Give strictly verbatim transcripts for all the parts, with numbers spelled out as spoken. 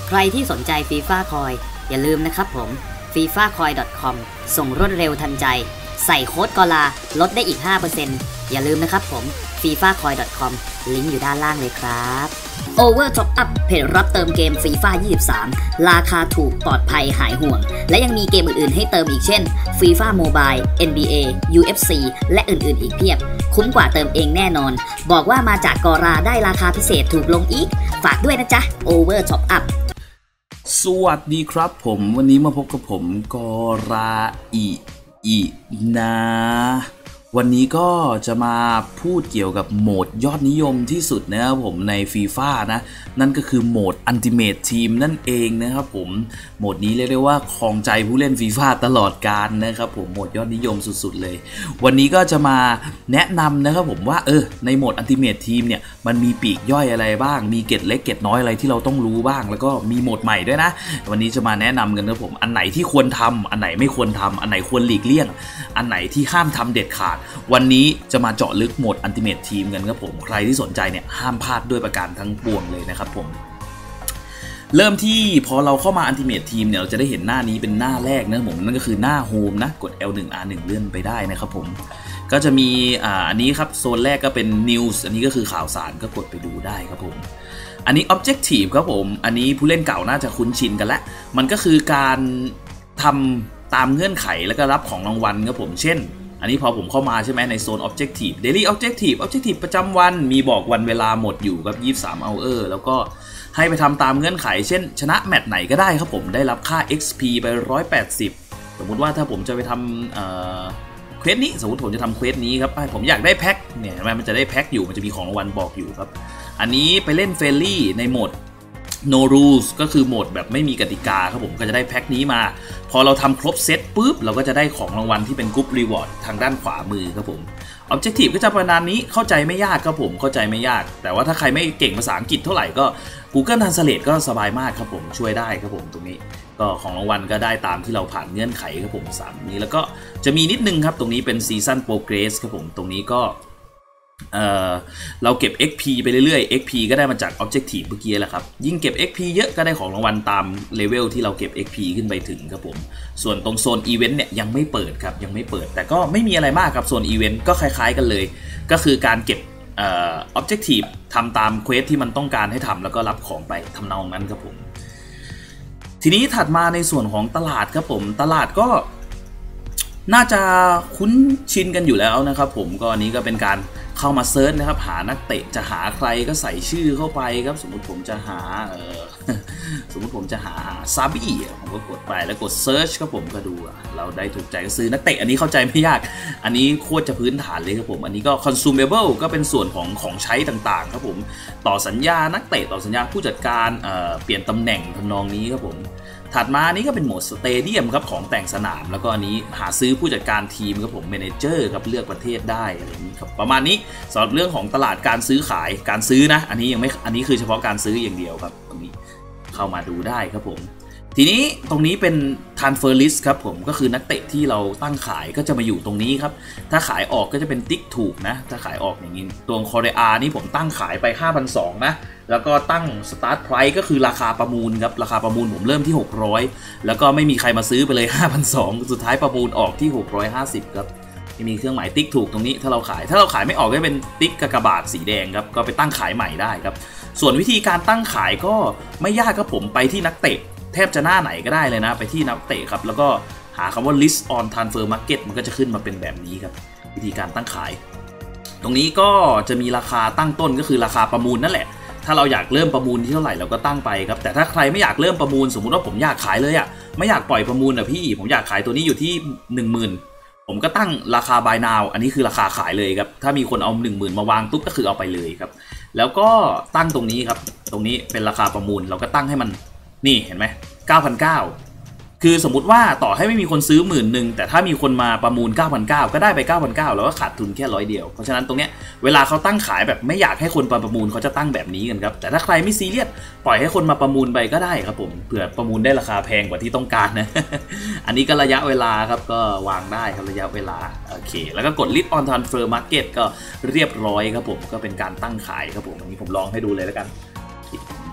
ใครที่สนใจฟีฟ่าคอยอย่าลืมนะครับผม ฟีฟ่าคอย ดอท คอม ส่งรวดเร็วทันใจใส่โค้ดกอลาลดได้อีก ห้าเปอร์เซ็นต์ อย่าลืมนะครับผม ฟีฟ่าคอย ดอท คอม ลิงก์อยู่ด้านล่างเลยครับ Over Top Up เพจรับเติมเกมฟีฟ่ายี่สิบสามราคาถูกปลอดภัยหายห่วงและยังมีเกมอื่นๆให้เติมอีกเช่น FIFA Mobile เอ็น บี เอ ยู เอฟ ซี และอื่นๆอีกเพียบคุ้มกว่าเติมเองแน่นอนบอกว่ามาจากกอราได้ราคาพิเศษถูกลงอีกฝากด้วยนะจ๊ะ Over Top Up สวัสดีครับผมวันนี้มาพบกับผมกอราอิอินะวันนี้ก็จะมาพูดเกี่ยวกับโหมดยอดนิยมที่สุดนะครับผมใน FIFA นะนั่นก็คือโหมด Ultimate Team นั่นเองนะครับผมโหมดนี้เรียกได้ว่าครองใจผู้เล่น FIFA ตลอดกาลนะครับผมโหมดยอดนิยมสุดๆเลยวันนี้ก็จะมาแนะนำนะครับผมว่าเออในโหมด Ultimate Team เนี่ยมันมีปีกย่อยอะไรบ้างมีเกร็ดเล็กเกร็ดน้อยอะไรที่เราต้องรู้บ้างแล้วก็มีโหมดใหม่ด้วยนะวันนี้จะมาแนะนำกันนะครับผมอันไหนที่ควรทำอันไหนไม่ควรทำอันไหนควรหลีกเลี่ยงอันไหนที่ห้ามทำเด็ดขาดวันนี้จะมาเจาะลึกโหมด Ultimate Team กันครับผมใครที่สนใจเนี่ยห้ามพลาดด้วยประการทั้งปวงเลยนะครับผมเริ่มที่พอเราเข้ามา Ultimate Team เนี่ยเราจะได้เห็นหน้านี้เป็นหน้าแรกนะผมนั่นก็คือหน้า Home นะกด แอล หนึ่ง อาร์ หนึ่ง เลื่อนไปได้นะครับผมก็จะมีอ่าอันนี้ครับโซนแรกก็เป็น News อันนี้ก็คือข่าวสารก็กดไปดูได้ครับผมอันนี้ Objective ครับผมอันนี้ผู้เล่นเก่าน่าจะคุ้นชินกันแล้วมันก็คือการทำตามเงื่อนไขแล้วก็รับของรางวัลครับผมเช่นอันนี้พอผมเข้ามาใช่ไหมในโซน Objective Daily Objective Objective ประจำวันมีบอกวันเวลาหมดอยู่กับยี่สิบสาม hour แล้วก็ให้ไปทำตามเงื่อนไขเช่นชนะแมตช์ไหนก็ได้ครับผมได้รับค่า เอ็กซ์ พี ไปหนึ่งร้อยแปดสิบสมมุติว่าถ้าผมจะไปทำเอ่อเควสนี้สมมติผมจะทำเควสนี้ครับผมอยากได้แพ็คเนี่ยมันจะได้แพ็คอยู่มันจะมีของรางวัลบอกอยู่ครับอันนี้ไปเล่นเฟรนลี่ในโหมด no rules ก็คือโหมดแบบไม่มีกติกาครับผมก็จะได้แพ็คนี้มาพอเราทำครบเซตปุ๊บเราก็จะได้ของรางวัลที่เป็นกรุ๊ปรีวอร์ดทางด้านขวามือครับผม Objective ก็จะประมาณนี้เข้าใจไม่ยากครับผมเข้าใจไม่ยากแต่ว่าถ้าใครไม่เก่งภาษาอังกฤษเท่าไหร่ก็ Google Translate ก็สบายมากครับผมช่วยได้ครับผมตรงนี้ก็ของรางวัลก็ได้ตามที่เราผ่านเงื่อนไขครับผมสามนี้แล้วก็จะมีนิดนึงครับตรงนี้เป็น Season Progress ครับผมตรงนี้ก็เอ่อเราเก็บ เอ็กซ์ พี ไปเรื่อยๆ เอ็กซ์ พี ก็ได้มาจาก Objective เมื่อกี้แหละครับยิ่งเก็บ เอ็กซ์ พี เยอะก็ได้ของรางวัลตามเลเวลที่เราเก็บ เอ็กซ์ พี ขึ้นไปถึงครับผมส่วนตรงโซนอีเวนต์เนี่ยยังไม่เปิดครับยังไม่เปิดแต่ก็ไม่มีอะไรมากครับโซนอีเวนต์ก็คล้ายๆกันเลยก็คือการเก็บเอ่อ Objective ทำตามเควสที่มันต้องการให้ทำแล้วก็รับของไปทำนองนั้นครับผมทีนี้ถัดมาในส่วนของตลาดครับผมตลาดก็น่าจะคุ้นชินกันอยู่แล้วนะครับผมก็อันนี้ก็เป็นการเข้ามาเซิร์ชนะครับหานักเตะจะหาใครก็ใส่ชื่อเข้าไปครับสมมุติผมจะหาเออสมมุติผมจะหาซาบี้ผมก็กดไปแล้วกดเซิร์ชครับผมก็ดูเราได้ถูกใจก็ซื้อนักเตะอันนี้เข้าใจไม่ยากอันนี้โคตรจะพื้นฐานเลยครับผมอันนี้ก็ consumable ก็เป็นส่วนของของใช้ต่างๆครับผมต่อสัญญานักเตะต่อสัญญาผู้จัดการเอ่อเปลี่ยนตำแหน่งทำนองนี้ครับผมถัดมานี้ก็เป็นโหมดสเตเดียมครับของแต่งสนามแล้วก็อันนี้หาซื้อผู้จัดการทีมครับผมเมเนเจอร์ครับเลือกประเทศได้อะไรอย่างนี้ครับประมาณนี้สำหรับเรื่องของตลาดการซื้อขายการซื้อนะอันนี้ยังไม่อันนี้คือเฉพาะการซื้ออย่างเดียวครับตรงนี้เข้ามาดูได้ครับผมทีนี้ตรงนี้เป็น transfer list ครับผมก็คือนักเตะที่เราตั้งขายก็จะมาอยู่ตรงนี้ครับถ้าขายออกก็จะเป็นติ๊กถูกนะถ้าขายออกอย่างนี้ตัวคอเรอานี่ผมตั้งขายไป ห้าพันสองร้อย นะแล้วก็ตั้ง start price ก็คือราคาประมูลครับราคาประมูลผมเริ่มที่หกร้อยแล้วก็ไม่มีใครมาซื้อไปเลย ห้าพันสองร้อย สุดท้ายประมูลออกที่หกร้อยห้าสิบครับมีเครื่องหมายติ๊กถูกตรงนี้ถ้าเราขายถ้าเราขายไม่ออกก็เป็นติ๊กกากบาทสีแดงครับก็ไปตั้งขายใหม่ได้ครับส่วนวิธีการตั้งขายก็ไม่ยากครับผมไปที่นักเตะแทบจะหน้าไหนก็ได้เลยนะไปที่นักเตะครับแล้วก็หาคำว่า list on transfer market มันก็จะขึ้นมาเป็นแบบนี้ครับวิธีการตั้งขายตรงนี้ก็จะมีราคาตั้งต้นก็คือราคาประมูลนั่นแหละถ้าเราอยากเริ่มประมูลที่เท่าไหร่เราก็ตั้งไปครับแต่ถ้าใครไม่อยากเริ่มประมูลสมมุติว่าผมอยากขายเลยอ่ะไม่อยากปล่อยประมูลอ่ะพี่ผมอยากขายตัวนี้อยู่ที่ หนึ่งหมื่น ผมก็ตั้งราคา buy now อันนี้คือราคาขายเลยครับถ้ามีคนเอา หนึ่งหมื่น มาวางปุ๊บก็คือเอาไปเลยครับแล้วก็ตั้งตรงนี้ครับตรงนี้เป็นราคาประมูลเราก็ตั้งให้มันนี่เห็นไหม เก้าพันเก้าร้อย คือสมมุติว่าต่อให้ไม่มีคนซื้อหมื่นหนึ่งแต่ถ้ามีคนมาประมูล เก้าพันเก้าร้อย ก็ได้ไป เก้าพันเก้าร้อย แล้วก็ขาดทุนแค่ร้อยเดียวเพราะฉะนั้นตรงเนี้ยเวลาเขาตั้งขายแบบไม่อยากให้คนมาประมูลเขาจะตั้งแบบนี้กันครับแต่ถ้าใครไม่ซีเรียสปล่อยให้คนมาประมูลไปก็ได้ครับผมเผื่อประมูลได้ราคาแพงกว่าที่ต้องการนะ อันนี้ก็ระยะเวลาครับก็วางได้ครับระยะเวลาโอเคแล้วก็กด list on transfer market ก็เรียบร้อยครับผมก็เป็นการตั้งขายครับผมอันนี้ผมลองให้ดูเลยแล้วกันนี่ครับโอเค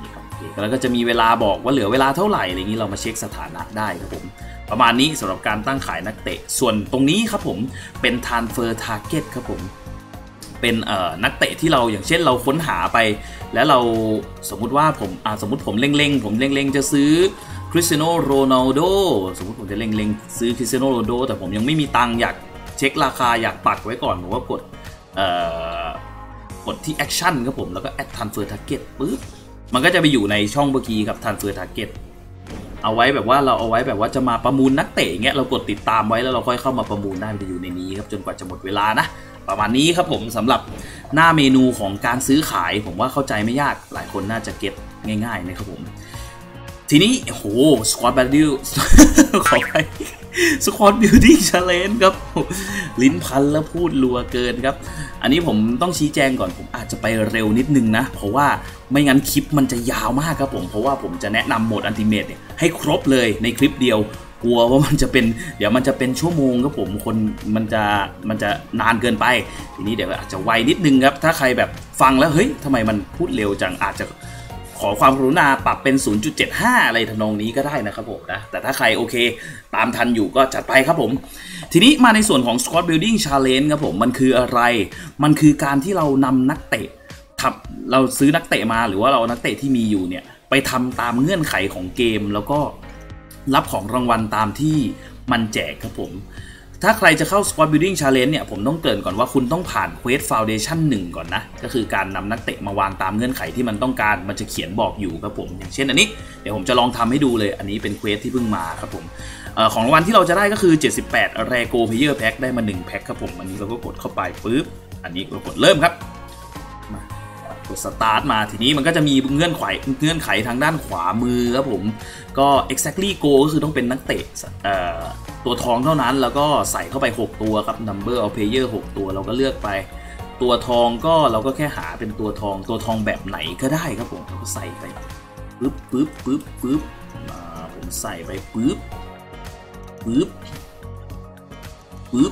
แล้วก็จะมีเวลาบอกว่าเหลือเวลาเท่าไหร่อะไรอย่างนี้เรามาเช็คสถานะได้ครับผมประมาณนี้สำหรับการตั้งขายนักเตะส่วนตรงนี้ครับผมเป็น transfer target ครับผมเป็นเอ่อนักเตะที่เราอย่างเช่นเราค้นหาไปแล้วเราสมมุติว่าผมอ่าสมมุติผมเล็งๆผมเล็งๆจะซื้อคริสเตียโนโรนัลโดสมมุติผมจะเล็งๆซื้อคริสเตียโนโรนัลโดแต่ผมยังไม่มีตังค์อยากเช็คราคาอยากปักไว้ก่อนผมก็กดเอ่อกดที่ action ครับผมแล้วก็ add transfer target ปึ๊บมันก็จะไปอยู่ในช่องเมื่อกี้ครับ transfer target เอาไว้แบบว่าเราเอาไว้แบบว่าจะมาประมูลนักเตะอย่างเงี้ยเรากดติดตามไว้แล้วเราค่อยเข้ามาประมูลได้มันจะอยู่ในนี้ครับจนกว่าจะหมดเวลานะประมาณนี้ครับผมสำหรับหน้าเมนูของการซื้อขายผมว่าเข้าใจไม่ยากหลายคนน่าจะเก็ตง่ายๆนะครับผมทีนี้โหสควอตแบดดิวขอไปสควอตบิลดิ้งชาเลนจ์ครับลิ้นพันแล้วพูดรัวเกินครับอันนี้ผมต้องชี้แจงก่อนผมอาจจะไปเร็วนิดนึงนะเพราะว่าไม่งั้นคลิปมันจะยาวมากครับผมเพราะว่าผมจะแนะนำโหมดอัลติเมทเนี่ยให้ครบเลยในคลิปเดียวกลัวว่ามันจะเป็นเดี๋ยวมันจะเป็นชั่วโมงครับผมคนมันจะมันจะนานเกินไปทีนี้เดี๋ยวอาจจะไวนิดนึงครับถ้าใครแบบฟังแล้วเฮ้ยทำไมมันพูดเร็วจังอาจจะขอความกรุณาปรับเป็น ศูนย์จุดเจ็ดห้า อะไรทำนองนี้ก็ได้นะครับผมนะแต่ถ้าใครโอเคตามทันอยู่ก็จัดไปครับผมทีนี้มาในส่วนของ Squad Building Challenge ครับผมมันคืออะไรมันคือการที่เรานำนักเตะทับเราซื้อนักเตะมาหรือว่าเรานักเตะที่มีอยู่เนี่ยไปทำตามเงื่อนไขของเกมแล้วก็รับของรางวัลตามที่มันแจกครับผมถ้าใครจะเข้า Squad Building Challenge เนี่ยผมต้องเกริ่นก่อนว่าคุณต้องผ่าน Quest Foundation หนึ่งก่อนนะก็คือการนำนักเตะมาวางตามเงื่อนไขที่มันต้องการมันจะเขียนบอกอยู่ครับผมอย่างเช่นอันนี้เดี๋ยวผมจะลองทำให้ดูเลยอันนี้เป็น Quest ที่เพิ่งมาครับผมเอ่อของรางวัลที่เราจะได้ก็คือเจ็ดสิบแปด Rego Player Pack ได้มาหนึ่งแพ็คครับผมอันนี้เราก็กดเข้าไปปึ๊บอันนี้เรากดเริ่มครับกด start มาทีนี้มันก็จะมีเงื่อนไขเงื่อนไขทางด้านขวามือครับผมก็ exactly go ก็คือต้องเป็นนักเตะเอ่อตัวทองเท่านั้นแล้วก็ใส่เข้าไปหกตัวครับ number of player หกตัวเราก็เลือกไปตัวทองก็เราก็แค่หาเป็นตัวทองตัวทองแบบไหนก็ได้ครับผมเราก็ใส่ไปปึ๊บปึ๊บปึ๊บปึ๊บมาผมใส่ไปปึ๊บปึ๊บปึ๊บ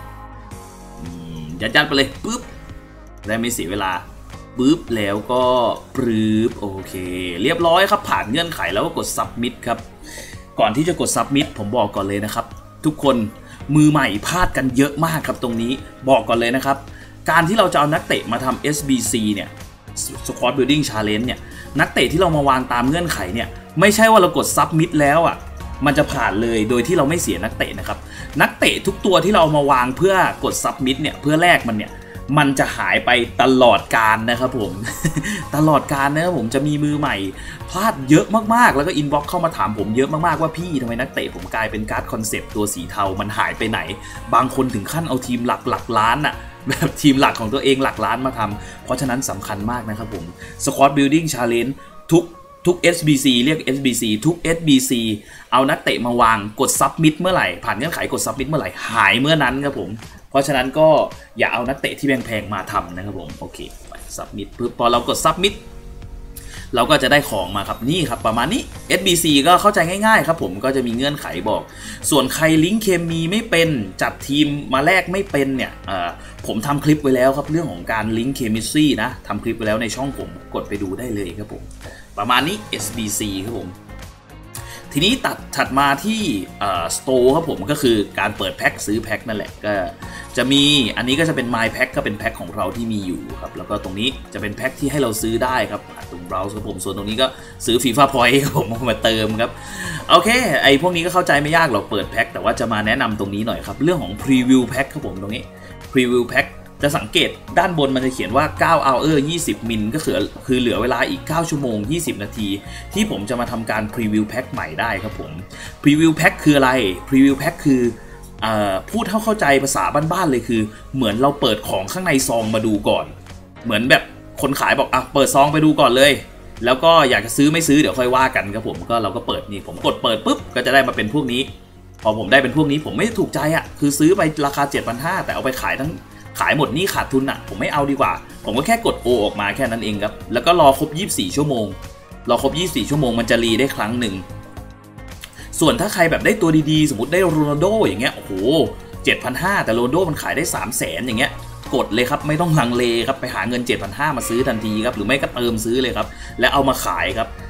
ยัดยัดไปเลยปึ๊บได้ไม่เสียเวลาปึ๊บแล้วก็ปรื๊บโอเคเรียบร้อยครับผ่านเงื่อนไขแล้วก็กด submit ครับก่อนที่จะกด submit ผมบอกก่อนเลยนะครับทุกคนมือใหม่พลาดกันเยอะมากครับตรงนี้บอกก่อนเลยนะครับการที่เราจะเอานักเตะมาทำ เอส บี ซี เนี่ย Squad Building Challenge เนี่ยนักเตะที่เรามาวางตามเงื่อนไขเนี่ยไม่ใช่ว่าเรากด submit แล้วอ่ะมันจะผ่านเลยโดยที่เราไม่เสียนักเตะนะครับนักเตะทุกตัวที่เรามาวางเพื่อกด submit เนี่ยเพื่อแลกมันเนี่ยมันจะหายไปตลอดกาลนะครับผม ตลอดกาลนะครับผมจะมีมือใหม่พลาดเยอะมากๆแล้วก็อินบ็อกซ์เข้ามาถามผมเยอะมากๆว่าพี่ทำไมนักเตะผมกลายเป็นการ์ดคอนเซปต์ตัวสีเทามันหายไปไหนบางคนถึงขั้นเอาทีมหลักหลักล้านอะแบบทีมหลักของตัวเองหลักล้านมาทำเพราะฉะนั้นสำคัญมากนะครับผม Squad Building Challenge ทุกทุก เอส บี ซี เรียก เอส บี ซี ทุก เอส บี ซี เอานักเตะมาวางกด submit เมื่อไหร่ผ่านเงื่อนไขกด submit เมื่อไหร่หายเมื่อนั้นครับผมเพราะฉะนั้นก็อย่าเอานักเตะที่แพงๆมาทำนะครับผมโอเคไป submit ปุ๊บพอเรากด submit เราก็จะได้ของมาครับนี่ครับประมาณนี้ เอส บี ซี ก็เข้าใจง่ายๆครับผมก็จะมีเงื่อนไขบอกส่วนใครลิงก์เคมีไม่เป็นจัดทีมมาแลกไม่เป็นเนี่ยผมทำคลิปไว้แล้วครับเรื่องของการลิงก์เคมิสตรีนะทำคลิปไว้แล้วในช่องผมกดไปดูได้เลยครับผมประมาณนี้ เอส บี ซี ครับผมทีนี้ตัดถัดมาที่สโตร์ครับผมก็คือการเปิดแพ็คซื้อแพ็คนั่นแหละก็จะมีอันนี้ก็จะเป็น My Pack ก็เป็นแพ็คของเราที่มีอยู่ครับแล้วก็ตรงนี้จะเป็นแพ็คที่ให้เราซื้อได้ครับตรง Browse ครับผมส่วนตรงนี้ก็ซื้อ FIFA Point ครับผมมาเติมครับโอเคไอพวกนี้ก็เข้าใจไม่ยากหรอกเปิดแพ็คแต่ว่าจะมาแนะนำตรงนี้หน่อยครับเรื่องของ Preview Pack ครับผมตรงนี้ Preview Pack จะสังเกตด้านบนมันจะเขียนว่าเก้า hour ยี่สิบมิลก็คือคือเหลือเวลาอีกเก้าชั่วโมงยี่สิบนาทีที่ผมจะมาทำการ Preview Pack ใหม่ได้ครับผม Preview Pack คืออะไร Preview Pack คือพูดเท่าเข้าใจภาษาบ้านๆเลยคือเหมือนเราเปิดของข้างในซองมาดูก่อนเหมือนแบบคนขายบอกอ่ะเปิดซองไปดูก่อนเลยแล้วก็อยากจะซื้อไม่ซื้อเดี๋ยวค่อยว่ากันครับผมก็เราก็เปิดนี่ผมกดเปิดปุ๊บก็จะได้มาเป็นพวกนี้พอผมได้เป็นพวกนี้ผมไม่ถูกใจอ่ะคือซื้อไปราคา เจ็ดพันห้าร้อย แต่เอาไปขายทั้งขายหมดนี่ขาดทุนอ่ะผมไม่เอาดีกว่าผมก็แค่กด O ออกมาแค่นั้นเองครับแล้วก็รอครบยี่สิบสี่ชั่วโมงรอครบยี่สิบสี่ชั่วโมงมันจะรีได้ครั้งหนึ่งส่วนถ้าใครแบบได้ตัวดีๆสมมติได้โรนัลโดอย่างเงี้ยโอ้โห เจ็ดพันห้าร้อย แต่โรนัลโดมันขายได้ สามแสน อย่างเงี้ยกดเลยครับไม่ต้องลังเลครับไปหาเงิน เจ็ดพันห้าร้อย มาซื้อทันทีครับหรือไม่ก็เติมซื้อเลยครับแล้วเอามาขายครับ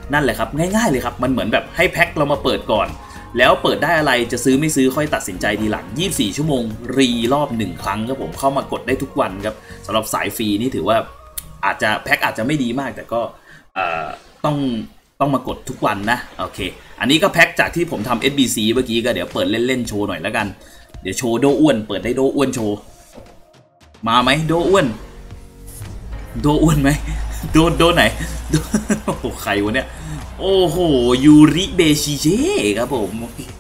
นั่นแหละครับง่ายๆเลยครับมันเหมือนแบบให้แพ็คเรามาเปิดก่อนแล้วเปิดได้อะไรจะซื้อไม่ซื้อค่อยตัดสินใจทีหลังยี่สิบสี่ชั่วโมงรีรอบหนึ่งครั้งครับผมเข้ามากดได้ทุกวันครับสำหรับสายฟรีนี่ถือว่าอาจจะแพ็คอาจจะไม่ดีมากแต่ก็ต้องต้องมากดทุกวันนะโอเคอันนี้ก็แพ็คจากที่ผมทำ เอส บี ซี เมื่อกี้ก็เดี๋ยวเปิดเล่นๆโชว์หน่อยแล้วกันเดี๋ยวโชว์โดอ้วนเปิดได้โดอ้วนโชว์มาไหมโดอ้วนโดอ้วนไหมโดโดไหนโอ้โหใครวะเนี่ยโอ้โหยูริเบชิเช่ครับผม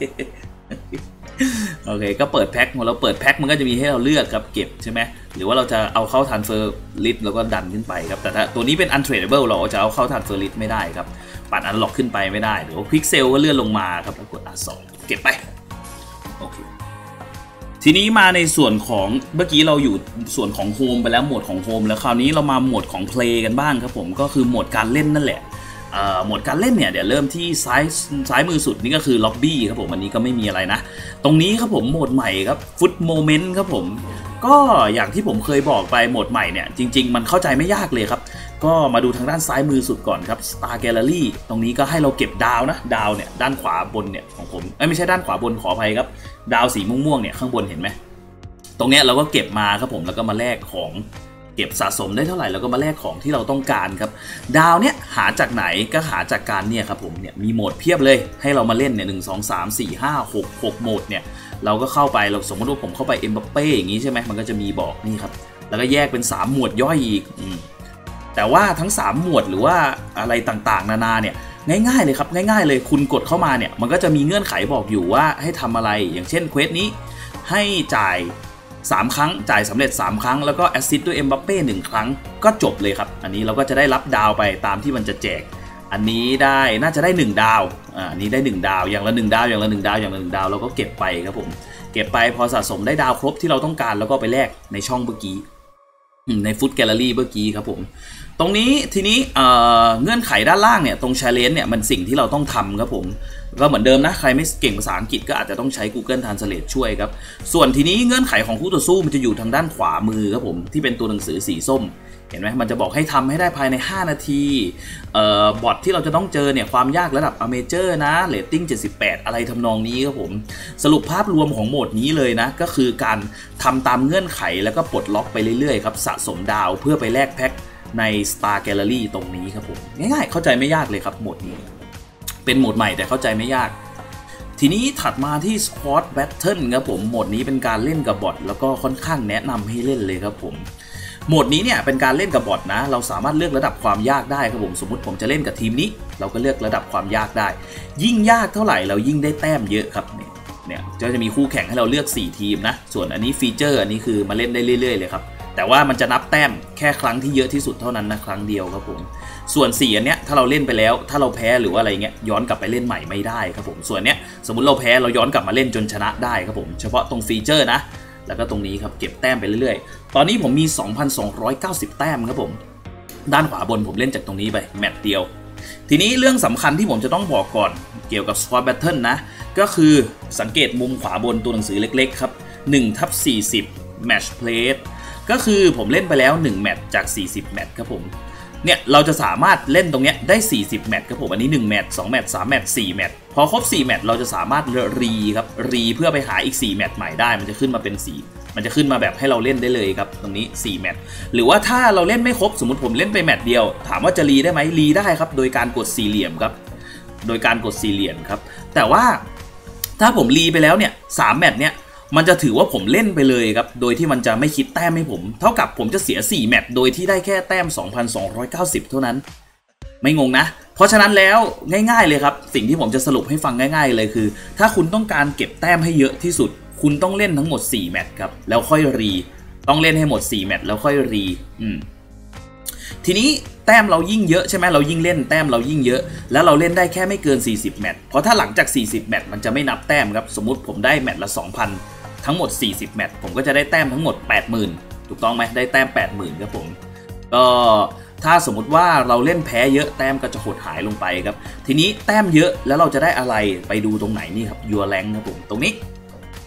โอเคก็เปิดแพ็คเราเปิดแพ็คมันก็จะมีให้เราเลือกครับเก็บใช่ไหมหรือว่าเราจะเอาเข้า transfer list แล้วก็ดันขึ้นไปครับแต่ถ้าตัวนี้เป็น untradable เราจะเอาเข้า transfer list ไม่ได้ครับปัดอันล็อกขึ้นไปไม่ได้หรือว่า quick sell ก็เลื่อนลงมาครับแล้วกด อาร์ สอง เก็บไปโอเคทีนี้มาในส่วนของเมื่อกี้เราอยู่ส่วนของโฮมไปแล้วโหมดของโฮมแล้วคราวนี้เรามาโหมดของ play กันบ้างครับผมก็คือโหมดการเล่นนั่นแหละโหมดการเล่นเนี่ยเดี๋ยวเริ่มที่ซ้ายซ้ายมือสุดนี่ก็คือล็อบบี้ครับผมอันนี้ก็ไม่มีอะไรนะตรงนี้ครับผมโหมดใหม่ครับฟุตโมเมนต์ครับผมก็อย่างที่ผมเคยบอกไปโหมดใหม่เนี่ยจริงๆมันเข้าใจไม่ยากเลยครับก็มาดูทางด้านซ้ายมือสุดก่อนครับ Star Gallery ตรงนี้ก็ให้เราเก็บดาวนะดาวเนี่ยด้านขวาบนเนี่ยของผมไม่ใช่ด้านขวาบนขออภัยครับดาวสีม่วงๆเนี่ยข้างบนเห็นไหมตรงเนี้ยเราก็เก็บมาครับผมแล้วก็มาแลกของเก็บสะสมได้เท่าไหร่แล้วก็มาแลกของที่เราต้องการครับดาวเนี้ยหาจากไหนก็หาจากการเนี่ยครับผมเนี่ยมีโหมดเพียบเลยให้เรามาเล่นเนี่ยหนึ่ง สอง สาม สี่ ห้า หก หกโหมดเนี่ยเราก็เข้าไปเราสมมติว่าผมเข้าไปเอ็มบัปเป้อย่างนี้ใช่ไหมมันก็จะมีบอกนี่ครับแล้วก็แยกเป็นสามหมวดย่อยอีกแต่ว่าทั้งสามหมวดหรือว่าอะไรต่างๆนานาเนี่ยง่ายๆเลยครับง่ายๆเลยคุณกดเข้ามาเนี่ยมันก็จะมีเงื่อนไขบอกอยู่ว่าให้ทำอะไรอย่างเช่นเควสนี้ให้จ่ายสามครั้งจ่ายสำเร็จสามครั้งแล้วก็แอสซิสต์ด้วยเอ็มบัปเป้หนึ่งครั้งก็จบเลยครับอันนี้เราก็จะได้รับดาวไปตามที่มันจะแจกอันนี้ได้น่าจะได้หนึ่งดาวอ่าอันนี้ได้หนึ่งดาวอย่างละหนึ่งดาวอย่างละหนึ่งดาวอย่างละหนึ่งดาวเราก็เก็บไปครับผมเก็บไปพอสะสมได้ดาวครบที่เราต้องการแล้วก็ไปแลกในช่องเมื่อกี้ในฟุตแกลเลอรี่เมื่อกี้ครับผมตรงนี้ทีนี้เอ่อเงื่อนไขด้านล่างเนี่ยตรง challenge เนี่ยมันสิ่งที่เราต้องทำครับผมก็เหมือนเดิมนะใครไม่เก่งภาษาอังกฤษก็อาจจะต้องใช้ Google Translate ช่วยครับส่วนทีนี้เงื่อนไขของคู่ต่อสู้มันจะอยู่ทางด้านขวามือครับผมที่เป็นตัวหนังสือสีส้มเห็นไหมมันจะบอกให้ทำให้ได้ภายในห้านาทีเอ่อบอทที่เราจะต้องเจอเนี่ยความยากระดับอเมเจอร์นะเรตติ้งเจ็ดสิบแปดอะไรทำนองนี้ครับผมสรุปภาพรวมของโหมดนี้เลยนะก็คือการทำตามเงื่อนไขแล้วก็ปลดล็อกไปเรื่อยๆครับสะสมดาวเพื่อไปแลกแพ็คใน Star Gallery ตรงนี้ครับผมง่ายๆเข้าใจไม่ยากเลยครับโหมดนี้เป็นโหมดใหม่แต่เข้าใจไม่ยากทีนี้ถัดมาที่ Squad Battle ครับผมโหมดนี้เป็นการเล่นกับบอทแล้วก็ค่อนข้างแนะนำให้เล่นเลยครับผมโหมดนี้เนี่ยเป็นการเล่นกับบอทนะเราสามารถเลือกระดับความยากได้ครับผมสมมติผมจะเล่นกับทีมนี้เราก็เลือกระดับความยากได้ยิ่งยากเท่าไหร่เรายิ่งได้แต้มเยอะครับเนี่ยเนี่ยจะมีคู่แข่งให้เราเลือกสี่ทีมนะส่วนอันนี้ฟีเจอร์อันนี้คือมาเล่นได้เรื่อยๆเลยครับแต่ว่ามันจะนับแต้มแค่ครั้งที่เยอะที่สุดเท่านั้นนะครั้งเดียวครับผมส่วนสี่อันเนี้ยถ้าเราเล่นไปแล้วถ้าเราแพ้หรือว่าอะไรเงี้ยย้อนกลับไปเล่นใหม่ไม่ได้ครับผมส่วนเนี้ยสมมุติเราแพ้เราย้อนกลับมาเล่นจนชนะได้ครับผมเฉพาะตรงฟีเจอร์นะแล้วก็ตรงนี้ครับเก็บแต้มไปเรื่อยๆตอนนี้ผมมี สองพันสองร้อยเก้าสิบ แต้มครับผมด้านขวาบนผมเล่นจากตรงนี้ไปแมตช์เดียวทีนี้เรื่องสำคัญที่ผมจะต้องบอกก่อนเกี่ยวกับ Squad Battle นะก็คือสังเกตมุมขวาบนตัวหนังสือเล็กๆครับ หนึ่งทับสี่สิบ Match Play ก็คือผมเล่นไปแล้วหนึ่งแมตช์จากสี่สิบแมตช์ครับผมเนี่ยเราจะสามารถเล่นตรงเนี้ยได้สี่สิบแมตช์ครับผมอันนี้หนึ่งแมตช์สองแมตช์สามแมตช์สี่แมตช์พอครบสี่แมตช์เราจะสามารถรีครับรีเพื่อไปหาอีกสี่แมตช์ใหม่ได้มันจะขึ้นมาเป็นสี่มันจะขึ้นมาแบบให้เราเล่นได้เลยครับตรงนี้สี่แมตช์หรือว่าถ้าเราเล่นไม่ครบสมมติผมเล่นไปแมตช์เดียวถามว่าจะรีได้ไหมรีได้ครับโดยการกดสี่เหลี่ยมครับโดยการกดสี่เหลี่ยมครับแต่ว่าถ้าผมรีไปแล้วเนี่ยสามแมตช์เนี้ยมันจะถือว่าผมเล่นไปเลยครับโดยที่มันจะไม่คิดแต้มให้ผมเท่ากับผมจะเสียสี่แมตช์โดยที่ได้แค่แต้ม สองพันสองร้อยเก้าสิบ เท่านั้นไม่งงนะเพราะฉะนั้นแล้วง่ายๆเลยครับสิ่งที่ผมจะสรุปให้ฟังง่ายๆเลยคือถ้าคุณต้องการเก็บแต้มให้เยอะที่สุดคุณต้องเล่นทั้งหมดสี่แมตช์ครับแล้วค่อยรีต้องเล่นให้หมดสี่แมตช์แล้วค่อยรีอืมทีนี้แต้มเรายิ่งเยอะใช่ไหมเรายิ่งเล่นแต้มเรายิ่งเยอะแล้วเราเล่นได้แค่ไม่เกินสี่สิบแมตช์เพราะถ้าหลังจากสี่สิบแมตช์มันจะไม่นับแต้มครับสมมุติผมได้แมตช์ละ สองพัน ทั้งหมดสี่สิบแมตช์ผมก็จะได้แต้มทั้งหมด แปดหมื่น ถูกต้องไหมได้แต้ม แปดหมื่น ครับผมก็ถ้าสมมุติว่าเราเล่นแพ้เยอะแต้มก็จะหดหายลงไปครับทีนี้แต้มเยอะแล้วเราจะได้อะไรไปดูตรงไหนนี่ครับ Your Rank ครับผมตรงนี้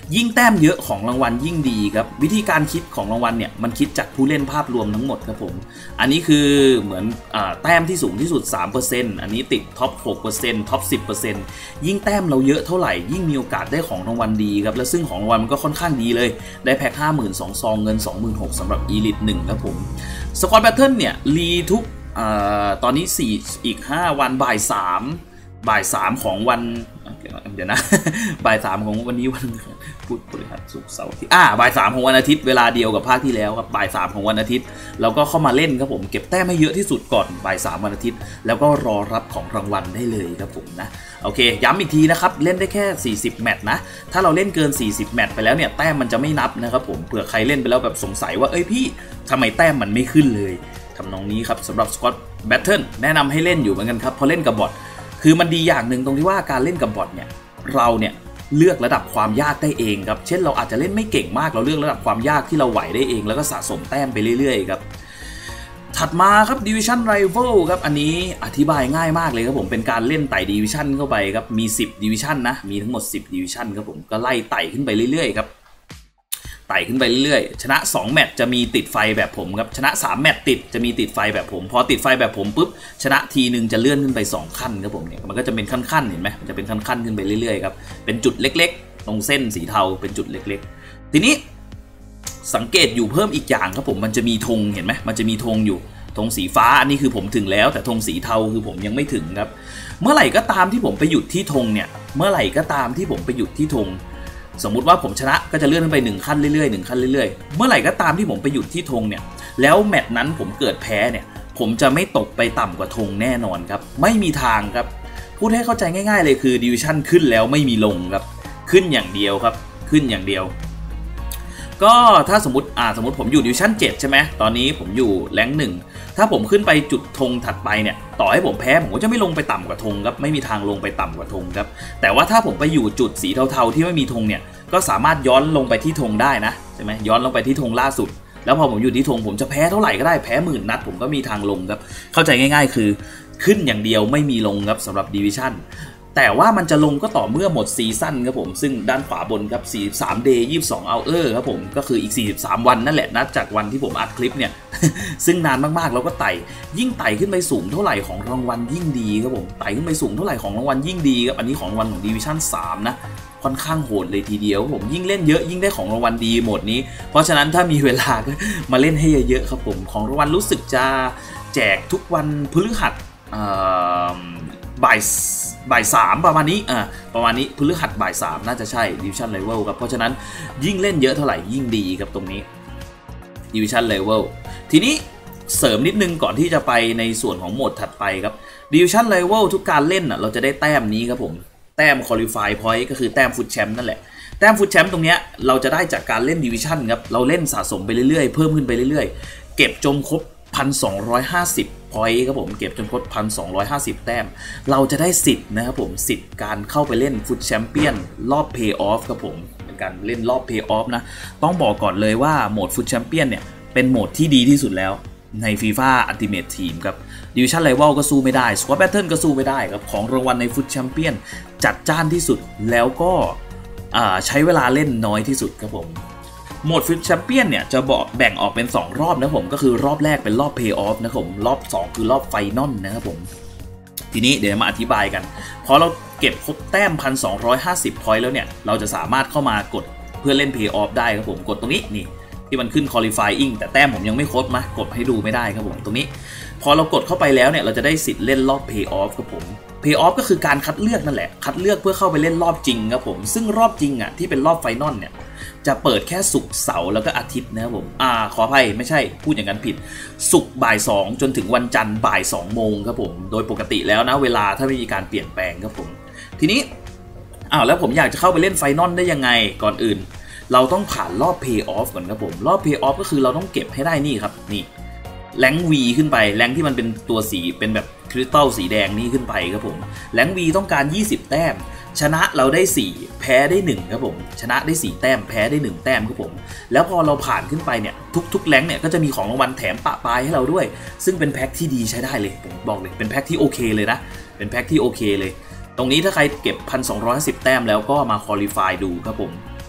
ยิ่งแต้มเยอะของรางวัลยิ่งดีครับวิธีการคิดของรางวัลเนี่ยมันคิดจากผู้เล่นภาพรวมทั้งหมดครับผมอันนี้คือเหมือนอ่าแต้มที่สูงที่สุด สามเปอร์เซ็นต์ อันนี้ติดท็อป หกเปอร์เซ็นต์ ท็อป สิบเปอร์เซ็นต์ ยิ่งแต้มเราเยอะเท่าไหร่ยิ่งมีโอกาสได้ของรางวัลดีครับและซึ่งของรางวัลมันก็ค่อนข้างดีเลยได้แพ็ค ห้าหมื่นสอง ซองเงิน สองหมื่นหกพัน สำหรับ Elite หนึ่งครับผมสควอตแบทเทิลเนี่ยรีทุกอ่าตอนนี้สี่อีกห้าวันบ่ายสามบ่ายสามของวันเดี๋ยวนะบ่ายสามของวันนี้วันพุธพฤหัสศุกร์เสาร์อาทิตย์อ่าบ่ายสามของวันอาทิตย์เวลาเดียวกับภาคที่แล้วครับบ่ายสามของวันอาทิตย์แล้วก็เข้ามาเล่นครับผมเก็บแต้มให้เยอะที่สุดก่อนบ่ายสามวันอาทิตย์แล้วก็รอรับของรางวัลได้เลยครับผมนะโอเคย้ำอีกทีนะครับเล่นได้แค่สี่สิบแมตช์นะถ้าเราเล่นเกินสี่สิบแมตช์ไปแล้วเนี่ยแต้มมันจะไม่นับนะครับผมเผื่อใครเล่นไปแล้วแบบสงสัยว่าเอ้ยพี่ทำไมแต้มมันไม่ขึ้นเลยทำนองนี้ครับสำหรับ Squad Battle แนะนำให้เล่นอยู่เหมือนกันครับพอเล่นกับบอทคือมันดีอย่างหนึ่งตรงที่ว่าการเล่นกับบอทเนี่ยเราเนี่ยเลือกระดับความยากได้เองครับเช่นเราอาจจะเล่นไม่เก่งมากเราเลือกระดับความยากที่เราไหวได้เองแล้วก็สะสมแต้มไปเรื่อยๆครับถัดมาครับ Division Rival ครับอันนี้อธิบายง่ายมากเลยครับผมเป็นการเล่นไต่ Division เข้าไปครับมีสิบ Division นะมีทั้งหมดสิบ Division ครับผมก็ไล่ไต่ขึ้นไปเรื่อยๆครับไต่ขึ้นไปเรื่อยๆชนะสองแมตช์จะมีติดไฟแบบผมครับชนะสามแมตช์ติดจะมีติดไฟแบบผมพอติดไฟแบบผมปุ๊บชนะทีนึงจะเลื่อนขึ้นไปสองขั้นครับผมเนี่ยมันก็จะเป็นขั้นๆเห็นไหมมันจะเป็นขั้นๆขึ้นไปเรื่อยๆครับเป็นจุดเล็กๆตรงเส้นสีเทาเป็นจุดเล็กๆทีนี้สังเกตอยู่เพิ่มอีกอย่างครับผมมันจะมีธงเห็นไหมมันจะมีธงอยู่ธงสีฟ้าอันนี้คือผมถึงแล้วแต่ธงสีเทาคือผมยังไม่ถึงครับเมื่อไหร่ก็ตามที่ผมไปหยุดที่ธงเนี่ยเมื่อไหร่ก็ตามที่ผมไปหยุดที่ธงสมมุติว่าผมชนะก็จะเลื่อนขึ้นไปหนึ่งขั้นเรื่อยๆหนึ่งขั้นเรื่อยๆเมื่อไหร่ก็ตามที่ผมไปหยุดที่ธงเนี่ยแล้วแมตช์นั้นผมเกิดแพ้เนี่ยผมจะไม่ตกไปต่ำกว่าธงแน่นอนครับไม่มีทางครับพูดให้เข้าใจง่ายๆเลยคือดิวิชั่นขึ้นแล้วไม่มีลงครับขึ้นอย่างเดียวครับขึ้นอย่างเดียวก็ถ้าสมมติอ่าสมมติผมอยู่ดิวิชั่นเจ็ดใช่ไหมตอนนี้ผมอยู่แรงหนึ่งถ้าผมขึ้นไปจุดธงถัดไปเนี่ยต่อให้ผมแพ้ผมก็จะไม่ลงไปต่ำกว่าธงครับไม่มีทางลงไปต่ำกว่าธงครับแต่ว่าถ้าผมไปอยู่จุดสีเทาๆที่ไม่มีธงเนี่ยก็สามารถย้อนลงไปที่ธงได้นะใช่ไหมย้อนลงไปที่ธงล่าสุดแล้วพอผมอยู่ที่ธงผมจะแพ้เท่าไหร่ก็ได้แพ้หมื่นนัดผมก็มีทางลงครับเข้าใจง่ายๆคือขึ้นอย่างเดียวไม่มีลงครับสำหรับดิวิชั่นแต่ว่ามันจะลงก็ต่อเมื่อหมดซีซั่นครับผมซึ่งด้านขวาบนครับสี่สิบสาม day ยี่สิบสอง hour ครับผมก็คืออีกสี่สิบสามวันนั่นแหละนับจากวันที่ผมอัดคลิปเนี่ย ซึ่งนานมากๆเราก็ไต่ยิ่งไต่ขึ้นไปสูงเท่าไหร่ของรางวัลยิ่งดีครับผมไต่ขึ้นไปสูงเท่าไหร่ของรางวัลยิ่งดีครับอันนี้ของรางวัลของดิวิชั่นสามนะค่อนข้างโหดเลยทีเดียวผมยิ่งเล่นเยอะยิ่งได้ของรางวัลดีโหมดนี้เพราะฉะนั้นถ้ามีเวลาก็มาเล่นให้เยอะๆครับผมของรางวัลรู้สึกจะแจกทุกวันพฤหัสบ่ายบ่ายสามประมาณนี้อ่าประมาณนี้พฤหัสบ่ายสามน่าจะใช่ Division Level ครับเพราะฉะนั้นยิ่งเล่นเยอะเท่าไหร่ยิ่งดีครับตรงนี้ Division Level ทีนี้เสริมนิดนึงก่อนที่จะไปในส่วนของโหมดถัดไปครับ Division Level ทุกการเล่นอ่ะเราจะได้แต้มนี้ครับผมแต้ม Qualify Point ก็คือแต้มฟุตแชมป์นั่นแหละแต้มฟุตแชมป์ตรงเนี้ยเราจะได้จากการเล่น Division ครับเราเล่นสะสมไปเรื่อยๆเพิ่มขึ้นไปเรื่อยๆเก็บจนครบ หนึ่งพันสองร้อยห้าสิบ พอยต์ครับผมเก็บจนครบ หนึ่งพันสองร้อยห้าสิบ แต้มเราจะได้สิทธิ์นะครับผมสิทธิ์การเข้าไปเล่นฟุตแชมเปี้ยนรอบ Play Off ครับผมเป็นการเล่นรอบ Play Off นะต้องบอกก่อนเลยว่าโหมดฟุตแชมเปี้ยนเนี่ยเป็นโหมดที่ดีที่สุดแล้วใน FIFA Ultimate Team ครับ Division Rival ก็สู้ไม่ได้ Squad Battle ก็สู้ไม่ได้ครับของรางวัลในฟุตแชมเปี้ยนจัดจ้านที่สุดแล้วก็ใช้เวลาเล่นน้อยที่สุดครับผมโหมดฟุตแชมเปี้ยนเนี่ยจะบอกแบ่งออกเป็นสองรอบนะผมก็คือรอบแรกเป็นรอบ Play Off นะครับผมรอบสองคือรอบไฟนอลนะครับผมทีนี้เดี๋ยวมาอธิบายกันพอเราเก็บครบแต้ม หนึ่งพันสองร้อยห้าสิบ พอยต์แล้วเนี่ยเราจะสามารถเข้ามากดเพื่อเล่น Play Off ได้ครับผมกดตรงนี้นี่ที่มันขึ้น Qualifying แต่แต้มผมยังไม่ครบมากดให้ดูไม่ได้ครับผมตรงนี้พอเรากดเข้าไปแล้วเนี่ยเราจะได้สิทธิ์เล่นรอบ Play Off ครับผม Play Off ก็คือการคัดเลือกนั่นแหละคัดเลือกเพื่อเข้าไปเล่นรอบจริงครับผมซึ่งรอบจริงอ่ะที่เป็นรอบไฟนอลเนี่ยจะเปิดแค่ศุกร์เสาร์แล้วก็อาทิตย์นะครับผมอ่าขออภัยไม่ใช่พูดอย่างนั้นผิดศุกร์บ่ายสองจนถึงวันจันทร์บ่ายสองโมงครับผมโดยปกติแล้วนะเวลาถ้าไม่มีการเปลี่ยนแปลงครับผมทีนี้อ้าวแล้วผมอยากจะเข้าไปเล่นไฟนอลได้ยังไงก่อนอื่นเราต้องผ่านรอบ Play Off ก่อนครับผมรอบ Play Off ก็คือเราต้องเก็บให้ได้นี่ครับนี่แรงค์ V ขึ้นไปแรงค์ที่มันเป็นตัวสีเป็นแบบคริสตัลสีแดงนี่ขึ้นไปครับผมแรงค์ V ต้องการยี่สิบแต้มชนะเราได้สี่แพ้ได้หนึ่งครับผมชนะได้สี่แต้มแพ้ได้หนึ่งแต้มครับผมแล้วพอเราผ่านขึ้นไปเนี่ยทุกๆแรงค์เนี่ยก็จะมีของรางวัลแถมปะปายให้เราด้วยซึ่งเป็นแพ็คที่ดีใช้ได้เลยผมบอกเลยเป็นแพ็คที่โอเคเลยนะเป็นแพ็คที่โอเคเลยตรงนี้ถ้าใครเก็บ หนึ่งพันสองร้อยห้าสิบ แต้มแล้วก็มาควอลิฟายดูครับผม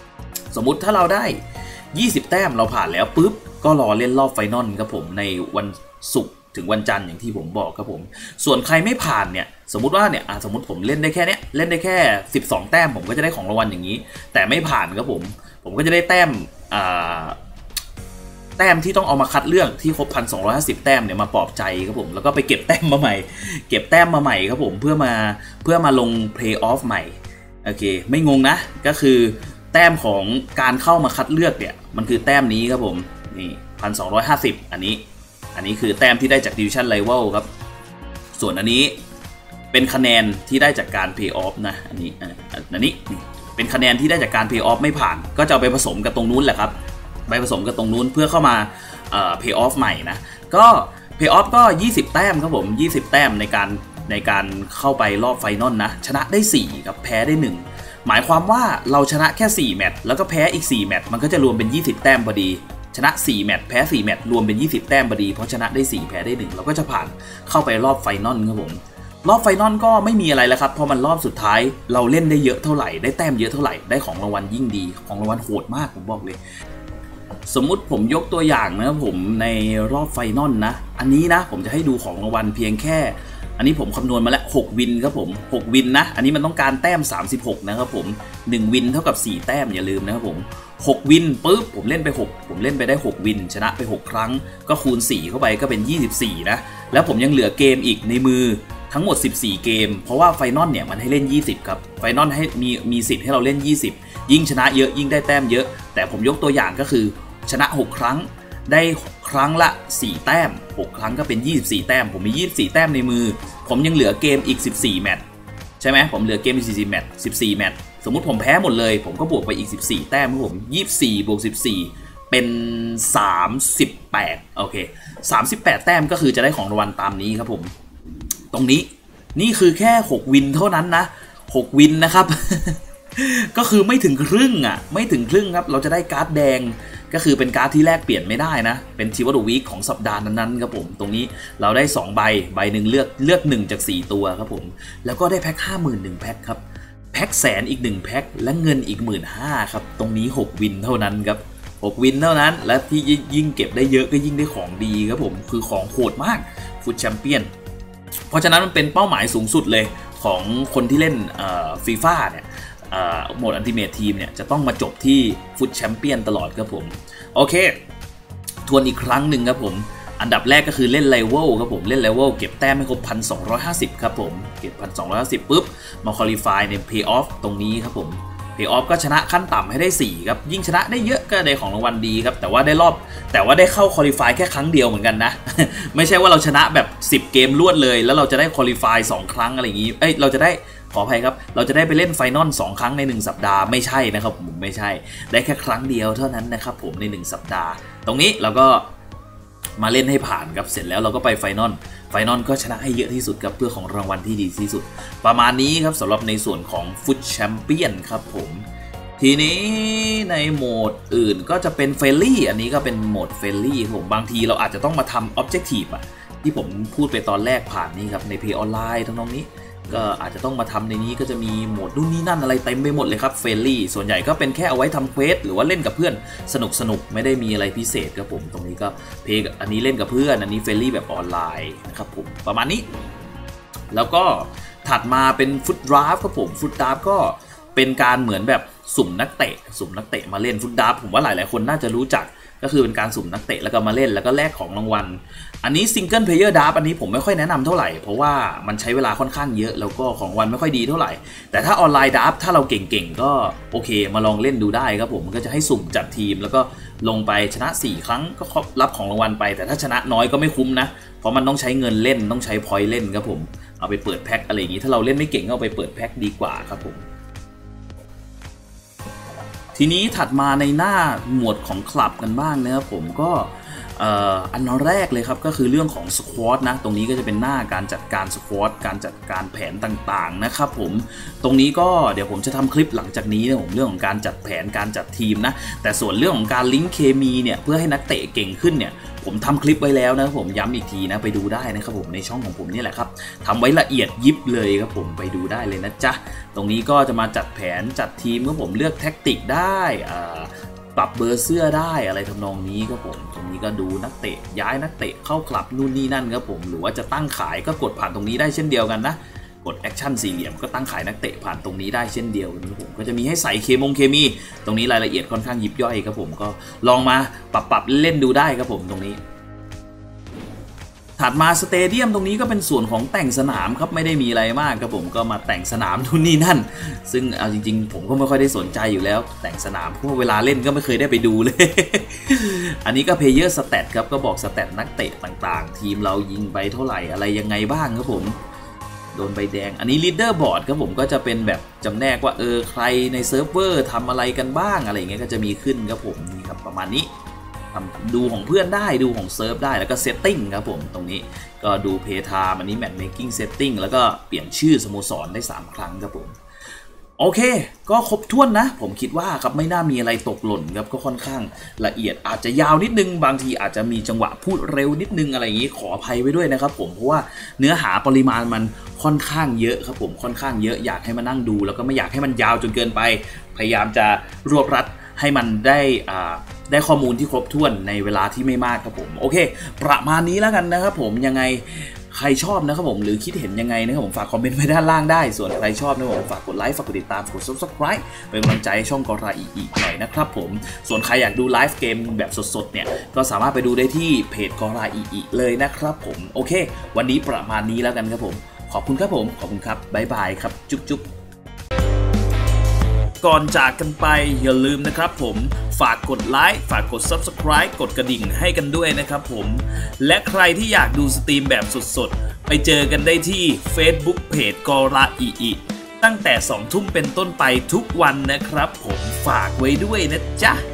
สมมุติถ้าเราได้ยี่สิบแต้มเราผ่านแล้วปุ๊บก็รอเล่นรอบไฟนอลครับผมในวันศุกร์ถึงวันจันทร์อย่างที่ผมบอกครับผมส่วนใครไม่ผ่านเนี่ยสมมุติว่าเนี่ยสมมติผมเล่นได้แค่เนี้ยเล่นได้แค่สิบสองแต้มผมก็จะได้ของรางวัลอย่างนี้แต่ไม่ผ่านครับผมผมก็จะได้แต้มอ่าแต้มที่ต้องเอามาคัดเลือกที่ครบ หนึ่งพันสองร้อยห้าสิบ แต้มเนี่ยมาปลอบใจครับผมแล้วก็ไปเก็บแต้มมาใหม่เก็บแต้มมาใหม่ครับผมเพื่อมาเพื่อมาลงเพลย์ออฟใหม่โอเคไม่งงนะก็คือแต้มของการเข้ามาคัดเลือกเนี่ยมันคือแต้มนี้ครับผมนี่ หนึ่งพันสองร้อยห้าสิบ อันนี้อันนี้คือแต้มที่ได้จาก Division Rival ครับส่วนอันนี้เป็นคะแนนที่ได้จากการ Play Off นะอันนี้อันนี้เป็นคะแนนที่ได้จากการ Play Off ไม่ผ่านก็จะเอาไปผสมกับตรงนู้นแหละครับไปผสมกับตรงนู้นเพื่อเข้ามาเอ่อ Play Off ใหม่นะก็ Play Off ก็ยี่สิบแต้มครับผมยี่สิบแต้มในการในการเข้าไปรอบไฟนอลนะชนะได้สี่ครับแพ้ได้หนึ่งหมายความว่าเราชนะแค่สี่แมตช์แล้วก็แพ้อีกสี่แมตช์มันก็จะรวมเป็นยี่สิบแต้มพอดีชนะสี่แมตช์แพ้สี่แมตช์รวมเป็นยี่สิบแต้มพอดีเพราะชนะได้สี่แพ้ได้หนึ่งเราก็จะผ่านเข้าไปรอบไฟนอลครับผมรอบไฟนอลก็ไม่มีอะไรแล้วครับเพราะมันรอบสุดท้ายเราเล่นได้เยอะเท่าไหร่ได้แต้มเยอะเท่าไหร่ได้ของรางวัลยิ่งดีของรางวัลโหดมากผมบอกเลยสมมุติผมยกตัวอย่างนะครับผมในรอบไฟนอลนะอันนี้นะผมจะให้ดูของรางวัลเพียงแค่อันนี้ผมคำนวณมาแล้วหกวินครับผมหกวินนะอันนี้มันต้องการแต้มสามสิบหกนะครับผมหนึ่งวินเท่ากับสี่แต้มอย่าลืมนะครับผมหกวินปุ๊บผมเล่นไปหกผมเล่นไปได้หกวินชนะไปหกครั้งก็คูณสี่เข้าไปก็เป็นยี่สิบสี่นะแล้วผมยังเหลือเกมอีกในมือทั้งหมดสิบสี่เกมเพราะว่าไฟนอลเนี่ยมันให้เล่นยี่สิบครับไฟนอลให้มีมีสิทธิ์ให้เราเล่นยี่สิบยิ่งชนะเยอะยิ่งได้แต้มเยอะแต่ผมยกตัวอย่างก็คือชนะหกครั้งได้ครั้งละสี่แต้มหกครั้งก็เป็นยี่สิบสี่แต้มผมมียี่สิบสี่แต้มในมือผมยังเหลือเกมอีกสิบสี่แมตช์ใช่ไหมผมเหลือเกมอีกสิบสี่แมตช์สิบสี่แมตช์สมมุติผมแพ้หมดเลยผมก็บวกไปอีกสิบสี่แต้มครับผมยี่สิบสี่บวกสิบสี่เป็นสามสิบแปดโอเคสามสิบแปดแต้มก็คือจะได้ของรางวัลตามนี้ครับผมตรงนี้นี่คือแค่หกวินเท่านั้นนะหกวินนะครับ ก็คือไม่ถึงครึ่งอ่ะไม่ถึงครึ่งครับเราจะได้การ์ดแดงก็คือเป็นการ์ดที่แลกเปลี่ยนไม่ได้นะเป็นทีวอร์ดวีคของสัปดาห์นั้นๆครับผมตรงนี้เราได้สองใบใบหนึ่งเลือกเลือกหนึ่งจากสี่ตัวครับผมแล้วก็ได้แพ็ค ห้าหมื่นหนึ่ง แพ็คครับแพ็คแสนอีกหนึ่งแพ็คและเงินอีก หนึ่งหมื่นห้าพัน ครับตรงนี้หกวินเท่านั้นครับหกวินเท่านั้นและที่ยิ่งเก็บได้เยอะก็ยิ่งได้ของดีครับผมคือของโหดมากฟุตแชมเปี้ยนเพราะฉะนั้นมันเป็นเป้าหมายสูงสุดเลยของคนที่เล่นฟีฟ่าเนี่ยโหมดอัลติเมททีมเนี่ยจะต้องมาจบที่ฟุตแชมเปี้ยนตลอดครับผมโอเคทวนอีกครั้งหนึ่งครับผมอันดับแรกก็คือเล่นไลเวลครับผมเล่นไลเวลเก็บแต้มให้ครบ หนึ่งพันสองร้อยห้าสิบ ครับผมเก็บ หนึ่งพันสองร้อยห้าสิบ ปุ๊บมาควอลิฟายในเพย์ออฟตรงนี้ครับผมเพย์ออฟก็ชนะขั้นต่ำให้ได้สี่ครับยิ่งชนะได้เยอะก็ได้ของรางวัลดีครับแต่ว่าได้รอบแต่ว่าได้เข้าควอลิฟายแค่ครั้งเดียวเหมือนกันนะ ไม่ใช่ว่าเราชนะแบบสิบเกมรวดเลยแล้วเราจะได้ควอลิฟายสองครั้งอะไรอย่างนี้เอ้ยเราจะได้ขออภัยครับเราจะได้ไปเล่นไฟนอลสองครั้งในหนึ่งสัปดาห์ไม่ใช่นะครับผมไม่ใช่ได้แค่ครั้งเดียวเท่านั้นนะครับผมในหนึ่งสัปดาห์ตรงนี้เราก็มาเล่นให้ผ่านครับเสร็จแล้วเราก็ไปไฟนอลไฟนอลก็ชนะให้เยอะที่สุดครับเพื่อของรางวัลที่ดีที่สุดประมาณนี้ครับสำหรับในส่วนของฟุตแชมเปี้ยนครับผมทีนี้ในโหมดอื่นก็จะเป็นเฟรนลี่อันนี้ก็เป็นโหมดเฟรนลี่ผมบางทีเราอาจจะต้องมาทำออบเจกตีฟอะที่ผมพูดไปตอนแรกผ่านนี้ครับในเพย์ออนไลน์ทั้งน้องนี้ก็อาจจะต้องมาทำในนี้ก็จะมีโหมดนู่นนี่นั่นอะไรเต็มไปหมดเลยครับเฟรนลี่ส่วนใหญ่ก็เป็นแค่เอาไว้ทำเควสหรือว่าเล่นกับเพื่อนสนุกสนุกไม่ได้มีอะไรพิเศษครับผมตรงนี้ก็เพย์อันนี้เล่นกับเพื่อนอันนี้เฟรนลี่แบบออนไลน์นะครับผมประมาณนี้แล้วก็ถัดมาเป็นฟุตดราฟครับผมฟุตดราฟก็เป็นการเหมือนแบบสุ่มนักเตะสุ่มนักเตะมาเล่นฟุตดราฟผมว่าหลายๆคนน่าจะรู้จักก็คือเป็นการสุ่มนักเตะแล้วก็มาเล่นแล้วก็แลกของรางวัลอันนี้ซิงเกิลเพลเยอร์ดราฟอันนี้ผมไม่ค่อยแนะนำเท่าไหร่เพราะว่ามันใช้เวลาค่อนข้างเยอะแล้วก็ของรางวัลไม่ค่อยดีเท่าไหร่แต่ถ้าออนไลน์ดราฟถ้าเราเก่งๆก็โอเคมาลองเล่นดูได้ครับผมมันก็จะให้สุ่มจัดทีมแล้วก็ลงไปชนะสี่ครั้งก็รับของรางวัลไปแต่ถ้าชนะน้อยก็ไม่คุ้มนะเพราะมันต้องใช้เงินเล่นต้องใช้พอยต์เล่นครับผมเอาไปเปิดแพ็คอะไรอย่างนี้ถ้าเราเล่นไม่เก่งก็เอาไปเปิดแพ็คดีกว่าครับผมทีนี้ถัดมาในหน้าหมวดของคลับกันบ้างนะครับผมก็อันแรกเลยครับก็คือเรื่องของสควอตนะตรงนี้ก็จะเป็นหน้าการจัดการสควอตการจัดการแผนต่างๆนะครับผมตรงนี้ก็เดี๋ยวผมจะทำคลิปหลังจากนี้นะผมเรื่องของการจัดแผนการจัดทีมนะแต่ส่วนเรื่องของการลิงก์เคมีเนี่ยเพื่อให้นักเตะเก่งขึ้นเนี่ยผมทำคลิปไว้แล้วนะครับผมย้ำอีกทีนะไปดูได้นะครับผมในช่องของผมนี่แหละครับทำไว้ละเอียดยิบเลยครับผมไปดูได้เลยนะจ๊ะตรงนี้ก็จะมาจัดแผนจัดทีมครับผมเลือกแท็กติกได้ปรับเบอร์เสื้อได้อะไรทำนองนี้ครับผมตรงนี้ก็ดูนักเตะย้ายนักเตะเข้าคลับนู่นนี่นั่นครับผมหรือว่าจะตั้งขายก็กดผ่านตรงนี้ได้เช่นเดียวกันนะกดแอคชั่นสี่เหลี่ยมก็ตั้งขายนักเตะผ่านตรงนี้ได้เช่นเดียวกันครับผมก็จะมีให้ใส่เคมงเคมีตรงนี้รายละเอียดค่อนข้างยิบย่อยครับผมก็ลองมาปรับปรับเล่นดูได้ครับผมตรงนี้ถัดมาสเตเดียมตรงนี้ก็เป็นส่วนของแต่งสนามครับไม่ได้มีอะไรมากครับผมก็มาแต่งสนามทุนนี่นั่นซึ่งเอาจริงๆผมก็ไม่ค่อยได้สนใจอยู่แล้วแต่งสนามเพราะเวลาเล่นก็ไม่เคยได้ไปดูเลย อันนี้ก็เพย์เยอร์สแตทครับก็บอกสแตทนักเตะต่างๆทีมเรายิงไปเท่าไหร่อะไรยังไงบ้างครับผมโดนใบแดงอันนี้ลีดเดอร์บอร์ดครับผมก็จะเป็นแบบจำแนกว่าเออใครในเซิร์ฟเวอร์ทำอะไรกันบ้างอะไรอย่างเงี้ยก็จะมีขึ้นครับผมนี่ครับประมาณนี้ดูของเพื่อนได้ดูของเซิร์ฟได้แล้วก็เซตติ้งครับผมตรงนี้ก็ดูเพย์ไทม์อันนี้แมทเมคกิ้งเซตติ้งแล้วก็เปลี่ยนชื่อสโมสรได้สามครั้งครับผมโอเคก็ครบถ้วนนะผมคิดว่าครับไม่น่ามีอะไรตกหล่นครับก็ค่อนข้างละเอียดอาจจะยาวนิดนึงบางทีอาจจะมีจังหวะพูดเร็วนิดนึงอะไรอย่างนี้ขออภัยไว้ด้วยนะครับผมเพราะว่าเนื้อหาปริมาณมันค่อนข้างเยอะครับผมค่อนข้างเยอะอยากให้มานั่งดูแล้วก็ไม่อยากให้มันยาวจนเกินไปพยายามจะรวบรัดให้มันได้อ่าได้ข้อมูลที่ครบถ้วนในเวลาที่ไม่มากครับผมโอเคประมาณนี้แล้วกันนะครับผมยังไงใครชอบนะครับผมหรือคิดเห็นยังไงนะครับผมฝากคอมเมนต์ไว้ด้านล่างได้ส่วนใครชอบนะครับผมฝากกดไลค์ฝากกดติดตามกด ซับสไครบ์ เป็นกำลังใจให้ช่องกอราอีอีกหน่อยนะครับผมส่วนใครอยากดูไลฟ์เกมแบบสดๆเนี่ยก็สามารถไปดูได้ที่เพจกอราอีอีเลยนะครับผมโอเควันนี้ประมาณนี้แล้วกันครับผมขอบคุณครับผมขอบคุณครับบ๊ายบายครับจุ๊บจุ๊บก่อนจากกันไปอย่าลืมนะครับผมฝากกดไลค์ฝากกด ซับสไครบ์ กดกระดิ่งให้กันด้วยนะครับผมและใครที่อยากดูสตรีมแบบสดๆไปเจอกันได้ที่ Facebook เพจกอราอีอีตั้งแต่สองทุ่มเป็นต้นไปทุกวันนะครับผมฝากไว้ด้วยนะจ๊ะ